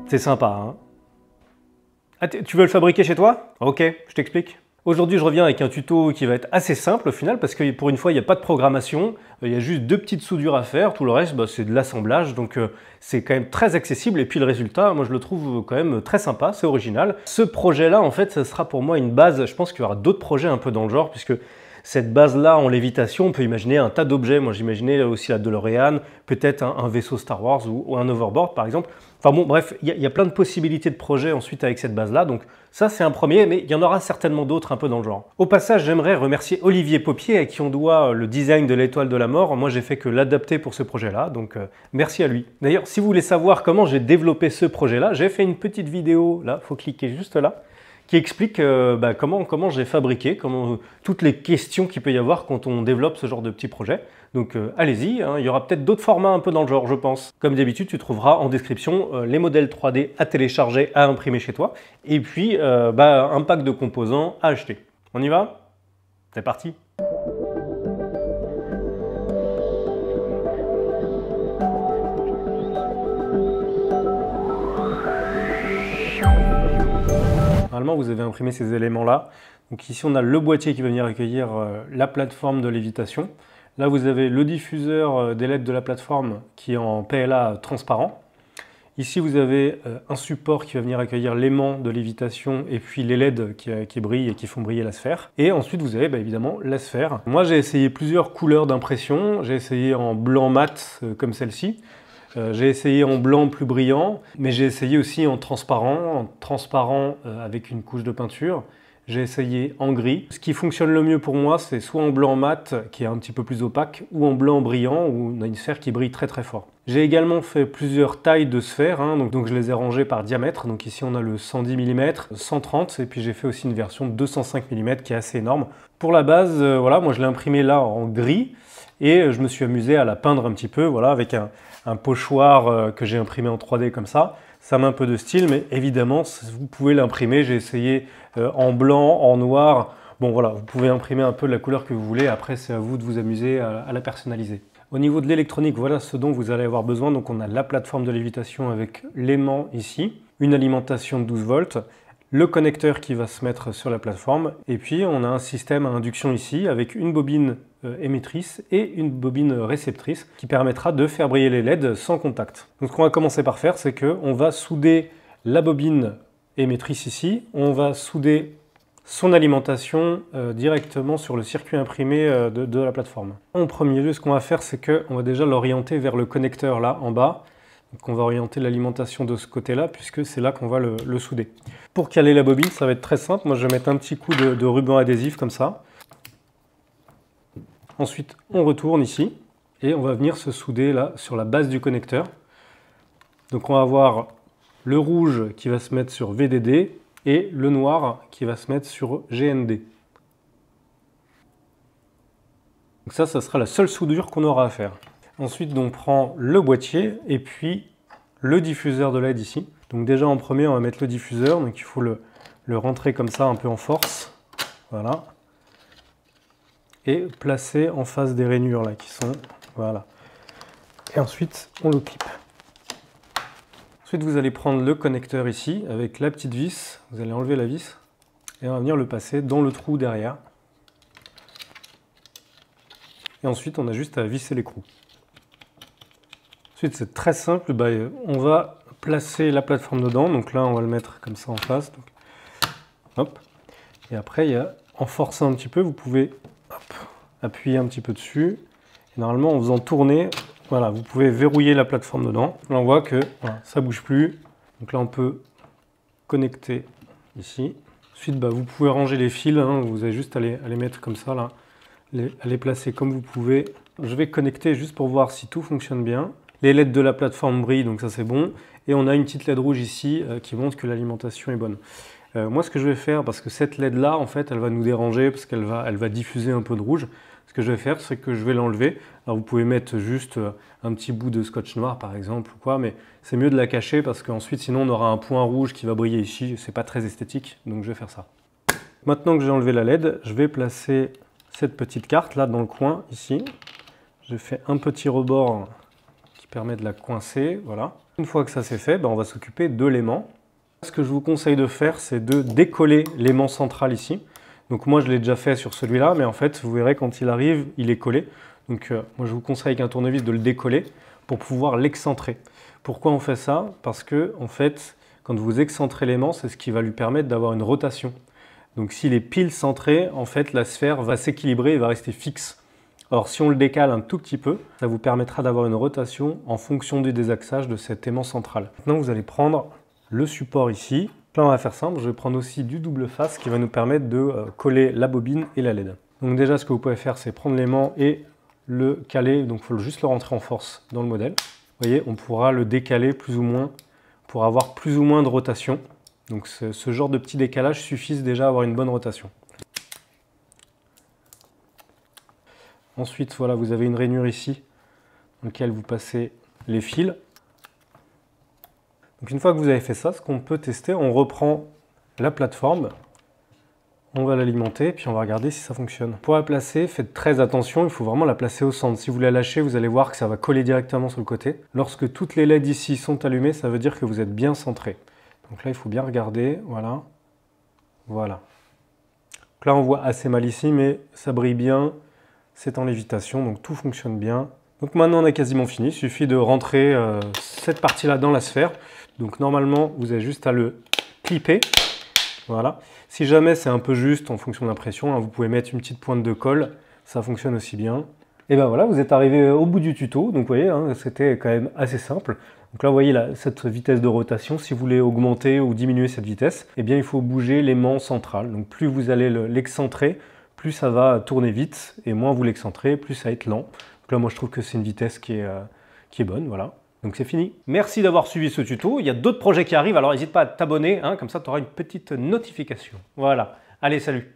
C'est sympa, hein? Ah, tu veux le fabriquer chez toi? Ok, je t'explique. Aujourd'hui, je reviens avec un tuto qui va être assez simple au final parce que pour une fois, il n'y a pas de programmation, il y a juste 2 petites soudures à faire, tout le reste, c'est de l'assemblage, donc c'est quand même très accessible et puis le résultat, moi je le trouve quand même très sympa, c'est original. Ce projet-là, en fait, ça sera pour moi une base, je pense qu'il y aura d'autres projets un peu dans le genre puisque cette base-là en lévitation, on peut imaginer un tas d'objets. Moi, j'imaginais aussi la DeLorean, peut-être un vaisseau Star Wars ou un hoverboard, par exemple. Enfin bon, bref, il y a plein de possibilités de projets ensuite avec cette base-là. Donc ça, c'est un premier, mais il y en aura certainement d'autres un peu dans le genre. Au passage, j'aimerais remercier Olivier Popier, à qui on doit le design de l'étoile de la mort. Moi, j'ai fait que l'adapter pour ce projet-là, donc merci à lui. D'ailleurs, si vous voulez savoir comment j'ai développé ce projet-là, j'ai fait une petite vidéo, là, il faut cliquer juste là, qui explique comment j'ai fabriqué, toutes les questions qu'il peut y avoir quand on développe ce genre de petits projets. Donc allez-y, hein, il y aura peut-être d'autres formats un peu dans le genre, je pense. Comme d'habitude, tu trouveras en description les modèles 3D à télécharger, à imprimer chez toi, et puis un pack de composants à acheter. On y va? C'est parti! Normalement, vous avez imprimé ces éléments-là. Donc ici, on a le boîtier qui va venir accueillir la plateforme de lévitation. Là, vous avez le diffuseur des LED de la plateforme qui est en PLA transparent. Ici, vous avez un support qui va venir accueillir l'aimant de lévitation et puis les LED qui brillent et qui font briller la sphère. Et ensuite, vous avez évidemment la sphère. Moi, j'ai essayé plusieurs couleurs d'impression. J'ai essayé en blanc mat comme celle-ci. J'ai essayé en blanc plus brillant, mais j'ai essayé aussi en transparent avec une couche de peinture. J'ai essayé en gris. Ce qui fonctionne le mieux pour moi, c'est soit en blanc mat, qui est un petit peu plus opaque, ou en blanc brillant, où on a une sphère qui brille très très fort. J'ai également fait plusieurs tailles de sphères, hein, donc je les ai rangées par diamètre. Donc ici on a le 110 mm, 130, et puis j'ai fait aussi une version de 205 mm qui est assez énorme. Pour la base, voilà, moi je l'ai imprimé là en gris, et je me suis amusé à la peindre un petit peu, voilà, avec un pochoir que j'ai imprimé en 3D comme ça. Ça met un peu de style, mais évidemment, vous pouvez l'imprimer. J'ai essayé en blanc, en noir. Bon voilà, vous pouvez imprimer un peu de la couleur que vous voulez. Après, c'est à vous de vous amuser à la personnaliser. Au niveau de l'électronique, voilà ce dont vous allez avoir besoin. Donc on a la plateforme de lévitation avec l'aimant ici, une alimentation de 12 volts, le connecteur qui va se mettre sur la plateforme, et puis on a un système à induction ici avec une bobine émettrice et une bobine réceptrice qui permettra de faire briller les LED sans contact. Donc ce qu'on va commencer par faire, c'est qu'on va souder la bobine émettrice ici, on va souder son alimentation directement sur le circuit imprimé de la plateforme. En premier lieu, ce qu'on va faire, c'est qu'on va déjà l'orienter vers le connecteur là en bas. Donc on va orienter l'alimentation de ce côté-là, puisque c'est là qu'on va le souder. Pour caler la bobine, ça va être très simple. Moi, je vais mettre un petit coup de ruban adhésif comme ça. Ensuite, on retourne ici et on va venir se souder là sur la base du connecteur. Donc on va avoir le rouge qui va se mettre sur VDD et le noir qui va se mettre sur GND. Donc ça sera la seule soudure qu'on aura à faire. Ensuite, on prend le boîtier et puis le diffuseur de LED ici. Donc déjà en premier, on va mettre le diffuseur. Donc il faut le rentrer comme ça, un peu en force. Voilà. Et placer en face des rainures là qui sont... Voilà. Et ensuite, on le clip. Ensuite, vous allez prendre le connecteur ici avec la petite vis. Vous allez enlever la vis et on va venir le passer dans le trou derrière. Et ensuite, on a juste à visser l'écrou. Ensuite, c'est très simple. On va placer la plateforme dedans. Donc là, on va le mettre comme ça en face. Donc, hop. Et après, en forçant un petit peu, vous pouvez appuyer un petit peu dessus. Et normalement, en faisant tourner, voilà, vous pouvez verrouiller la plateforme dedans. Là, on voit que voilà, ça ne bouge plus. Donc là, on peut connecter ici. Ensuite, vous pouvez ranger les fils. Hein. Vous avez juste à les mettre comme ça, là. À les placer comme vous pouvez. Je vais connecter juste pour voir si tout fonctionne bien. Les LED de la plateforme brillent, donc ça c'est bon. Et on a une petite LED rouge ici qui montre que l'alimentation est bonne. Moi, ce que je vais faire, parce que cette LED là, en fait, elle va nous déranger parce qu'elle va diffuser un peu de rouge. Ce que je vais faire, c'est que je vais l'enlever. Alors, vous pouvez mettre juste un petit bout de scotch noir, par exemple, ou quoi, mais c'est mieux de la cacher parce qu'ensuite, sinon, on aura un point rouge qui va briller ici. C'est pas très esthétique, donc je vais faire ça. Maintenant que j'ai enlevé la LED, je vais placer cette petite carte là dans le coin ici. J'ai fait un petit rebord qui permet de la coincer, voilà. Une fois que ça c'est fait, on va s'occuper de l'aimant. Ce que je vous conseille de faire, c'est de décoller l'aimant central ici. Donc moi je l'ai déjà fait sur celui-là, mais en fait vous verrez quand il arrive, il est collé. Donc moi je vous conseille avec un tournevis de le décoller pour pouvoir l'excentrer. Pourquoi on fait ça? Parce que en fait, quand vous excentrez l'aimant, c'est ce qui va lui permettre d'avoir une rotation. Donc s'il est pile centré, en fait la sphère va s'équilibrer et va rester fixe. Or si on le décale un tout petit peu, ça vous permettra d'avoir une rotation en fonction du désaxage de cet aimant central. Maintenant vous allez prendre le support ici. Là on va faire simple, je vais prendre aussi du double face qui va nous permettre de coller la bobine et la LED. Donc déjà ce que vous pouvez faire, c'est prendre l'aimant et le caler, donc il faut juste le rentrer en force dans le modèle. Vous voyez, on pourra le décaler plus ou moins pour avoir plus ou moins de rotation. Donc ce genre de petit décalage suffit déjà à avoir une bonne rotation. Ensuite, voilà, vous avez une rainure ici dans laquelle vous passez les fils. Donc une fois que vous avez fait ça, ce qu'on peut tester, on reprend la plateforme, on va l'alimenter, puis on va regarder si ça fonctionne. Pour la placer, faites très attention, il faut vraiment la placer au centre. Si vous la lâchez, vous allez voir que ça va coller directement sur le côté. Lorsque toutes les LED ici sont allumées, ça veut dire que vous êtes bien centré. Donc là, il faut bien regarder, voilà. Voilà. Donc là, on voit assez mal ici, mais ça brille bien. C'est en lévitation, donc tout fonctionne bien. Donc maintenant, on a quasiment fini. Il suffit de rentrer cette partie-là dans la sphère. Donc normalement, vous avez juste à le clipper. Voilà. Si jamais c'est un peu juste en fonction de l'impression, vous pouvez mettre une petite pointe de colle. Ça fonctionne aussi bien. Et ben voilà, vous êtes arrivé au bout du tuto. Donc vous voyez, c'était quand même assez simple. Donc là, vous voyez cette vitesse de rotation. Si vous voulez augmenter ou diminuer cette vitesse, eh bien, il faut bouger l'aimant central. Donc plus vous allez l'excentrer, plus ça va tourner vite, et moins vous l'excentrez, plus ça va être lent. Donc là, moi, je trouve que c'est une vitesse qui est bonne, voilà. Donc c'est fini. Merci d'avoir suivi ce tuto. Il y a d'autres projets qui arrivent, alors n'hésite pas à t'abonner, comme ça tu auras une petite notification. Voilà. Allez, salut!